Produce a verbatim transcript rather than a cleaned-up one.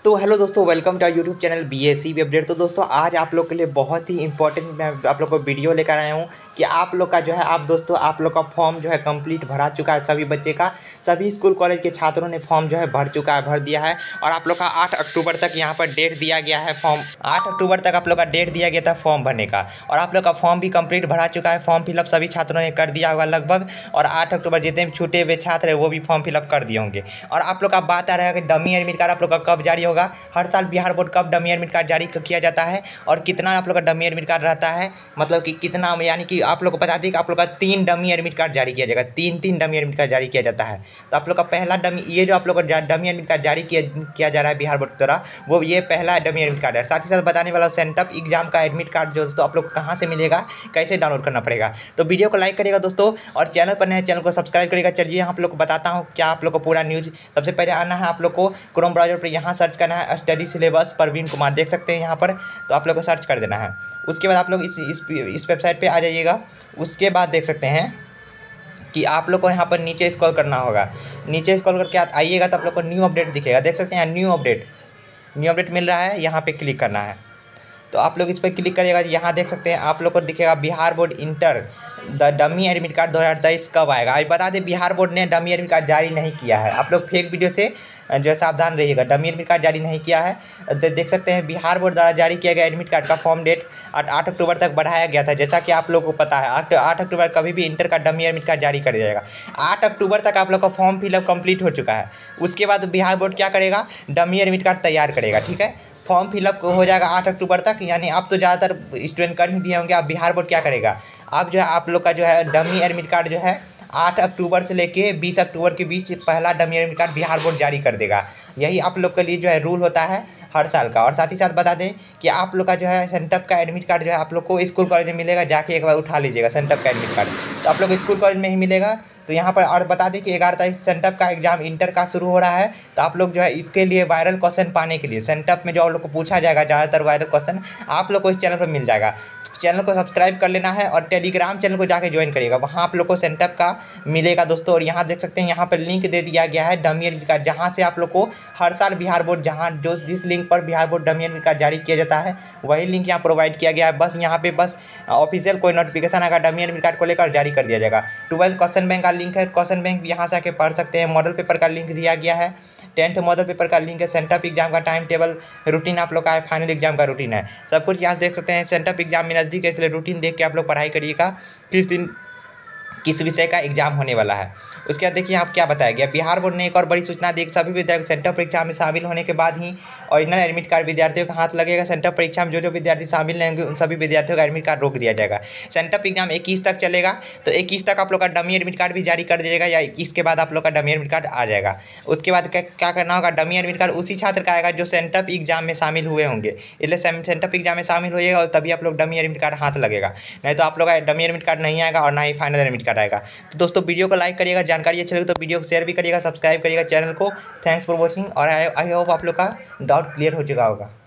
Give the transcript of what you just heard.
तो हेलो दोस्तों, welcome to our YouTube channel BSC भी अपडेट। तो दोस्तों आज आप लोग के लिए बहुत ही इंपॉर्टेंट मैं आप लोग को वीडियो लेकर आया हूँ कि आप लोग का जो है आप दोस्तों आप लोग का फॉर्म जो है कंप्लीट भरा चुका है। सभी बच्चे का सभी स्कूल कॉलेज के छात्रों ने फॉर्म जो है भर चुका है भर दिया है। और आप लोग का आठ अक्टूबर तक यहाँ पर डेट दिया गया है। फॉर्म आठ अक्टूबर तक आप लोग का डेट दिया गया था फॉर्म भरने का। और आप लोग का फॉर्म भी कंप्लीट भरा चुका है। फॉर्म फिलअप सभी छात्रों ने कर दिया होगा लगभग। और आठ अक्टूबर जितने भी छूटे हुए छात्र हैं वो भी फॉर्म फिलअप कर दिए होंगे। और आप लोग का बात आ रहा है कि डमी एडमिट कार्ड आप लोग का कब जारी होगा। हर साल बिहार बोर्ड कब डमी एडमिट कार्ड जारी किया जाता है और कितना आप लोग का डमी एडमिट कार्ड रहता है, मतलब कि कितना, यानी कि आप लोग को बता दें कि आप लोग का तीन डमी एडमिट कार्ड जारी किया जाएगा। तीन तीन डमी एडमिट कार्ड जारी किया जाता है। तो आप लोग का पहला डमी, ये जो आप लोग का डमी एडमिट कार्ड जारी किया किया जा रहा है बिहार बोर्ड की तरह, वो ये पहला डमी एडमिट कार्ड है। साथ ही साथ बताने वाला सेंटअप एग्जाम का एडमिट कार्ड जो दोस्तों आप लोग कहाँ से मिलेगा, कैसे डाउनलोड करना पड़ेगा। तो वीडियो को लाइक करिएगा दोस्तों, और चैनल पर नए चैनल को सब्सक्राइब करिएगा। चलिए आप लोग को बताता हूँ क्या आप लोग को पूरा न्यूज़। सबसे पहले आना है आप लोग को क्रोम ब्राउजर पर, यहाँ सर्च करना है स्टडी सिलेबस परवीन कुमार, देख सकते हैं यहाँ पर। तो आप लोग को सर्च कर देना है। उसके बाद आप लोग इस इस इस वेबसाइट पे आ जाइएगा। उसके बाद देख सकते हैं कि आप लोग को यहाँ पर नीचे स्क्रॉल करना होगा। नीचे स्क्रॉल करके आइएगा तो आप लोग को न्यू अपडेट दिखेगा, देख सकते हैं न्यू अपडेट न्यू अपडेट मिल रहा है, यहाँ पे क्लिक करना है। तो आप लोग इस पर क्लिक करिएगा। यहाँ देख सकते हैं आप लोग को दिखेगा Bihar board inter the dummy admit card दो हज़ार तेईस कब आएगा। आज बता दें बिहार बोर्ड ने डमी एडमिट कार्ड जारी नहीं किया है। आप लोग फेक वीडियो से जो है सावधान रहिएगा। डमी एडमिट कार्ड जारी नहीं किया है। देख सकते हैं बिहार बोर्ड द्वारा जारी किया गया एडमिट कार्ड का फॉर्म डेट आठ अक्टूबर तक बढ़ाया गया था। जैसा कि आप लोगों को पता है आठ अक्टूबर कभी भी इंटर का डमी एडमिट कार्ड जारी कर जाएगा। आठ अक्टूबर तक आप लोग का फॉर्म फिलअप कंप्लीट हो चुका है। उसके बाद बिहार बोर्ड क्या करेगा, डमी एडमिट कार्ड तैयार करेगा। ठीक है, फॉर्म फिलअप हो जाएगा आठ अक्टूबर तक। यानी आप तो ज़्यादातर स्टूडेंट कर ही दिए होंगे। अब बिहार बोर्ड क्या करेगा, अब जो है आप लोग का जो है डमी एडमिट कार्ड जो है आठ अक्टूबर से लेके बीस अक्टूबर के बीच पहला dummy admit card Bihar board जारी कर देगा। यही आप लोग के लिए जो है रूल होता है हर साल का। और साथ ही साथ बता दें कि आप लोग का जो है सेंटअप का एडमिट कार्ड जो है आप लोग को स्कूल कॉलेज में मिलेगा। जाके एक बार उठा लीजिएगा सेंटअप का एडमिट कार्ड, तो आप लोग स्कूल कॉलेज में ही मिलेगा। तो यहाँ पर और बता दें कि ग्यारह तारीख सेंटअप का एग्जाम इंटर का शुरू हो रहा है। तो आप लोग जो है इसके लिए वायरल क्वेश्चन पाने के लिए सेंटअप में जो आप लोग को पूछा जाएगा ज़्यादातर वायरल क्वेश्चन आप लोग को इस चैनल पर मिल जाएगा। चैनल को सब्सक्राइब कर लेना है और टेलीग्राम चैनल को जाके ज्वाइन करिएगा, वहाँ आप लोग को सेंटअप का मिलेगा दोस्तों। और यहाँ देख सकते हैं यहाँ पर लिंक दे दिया गया है डमी एडमिट कार्ड, जहाँ से आप लोग को हर साल बिहार बोर्ड जहाँ जो जिस लिंक पर Bihar board dummy admit card जारी किया जाता है वही लिंक यहाँ प्रोवाइड किया गया है। बस यहाँ पे बस ऑफिशियल कोई नोटिफिकेशन आएगा डमी एडमिट कार्ड को लेकर जारी कर दिया जाएगा। ट्वेल्थ क्वेश्चन बैंक का लिंक है, क्वेश्चन बैंक यहाँ से आके पढ़ सकते हैं। मॉडल पेपर का लिंक दिया गया है, टेंथ मॉडल पेपर का लिंक है, सेंटअप एग्जाम का टाइम टेबल रूटीन आप लोग का है, फाइनल एग्जाम का रूटीन है, सब कुछ यहाँ देख सकते हैं। सेंटअप एग्जाम में नज़दीक है इसलिए रूटीन देख के आप लोग पढ़ाई करिएगा किस दिन किस विषय का एग्जाम होने वाला है। उसके बाद देखिए आप क्या बताया गया, बिहार बोर्ड ने एक और बड़ी सूचना दी। सभी विद्यार्थी सेंटअप परीक्षा में शामिल होने के बाद ही ओरिजिनल एडमिट कार्ड विद्यार्थियों का हाथ लगेगा। सेंटअप परीक्षा में जो जो विद्यार्थी शामिल रहेंगे उन सभी विद्यार्थियों का एडमिट कार्ड रोक दिया जाएगा। सेंटअप एग्जाम इक्कीस तक चलेगा, तो इक्कीस तक आप लोग का डमी एडमिट कार्ड भी जारी कर दिया जाएगा, या इक्कीस के बाद आप लोग का डमी एडमिट कार्ड आ जाएगा। उसके बाद क्या करना होगा, डमी एडमिट कार्ड उसी छात्र का आएगा जो सेंटअप एग्जाम में शामिल हुए होंगे। इसलिए सेंटअप एग्जाम में शामिल होइएगा और तभी आप लोग डमी एडमिट कार्ड हाथ लगेगा, नहीं तो आप लोग का डमी एडमिट कार्ड नहीं आएगा और ना ही फाइनल एडमिट कार्ड आएगा। तो दोस्तों वीडियो को लाइक करिएगा, जानकारी अच्छी लगी तो वीडियो को शेयर भी करिएगा, सब्सक्राइब करिएगा चैनल को। थैंक्स फॉर वॉचिंग, और आई होप आप लोग का डाउट क्लियर हो चुका होगा।